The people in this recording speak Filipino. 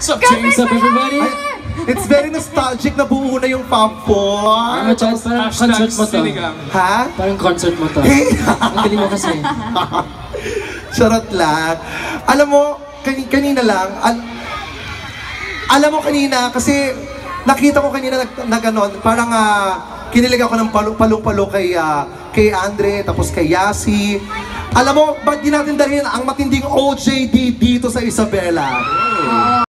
What's up, James? What's up, everybody? It's very nostalgic na buo na yung Fab Four. Chad, parang concert mo to. Ha? Parang concert mo to. Ang galing mo kasi. Charot lang. Alam mo, kanina lang, alam mo kanina, kasi nakita ko kanina na ganon, parang kinilig ako ng palong-palo kay Andre, tapos kay Yasi. Alam mo, ba't di natin dalhin ang matinding OJD dito sa Isabela?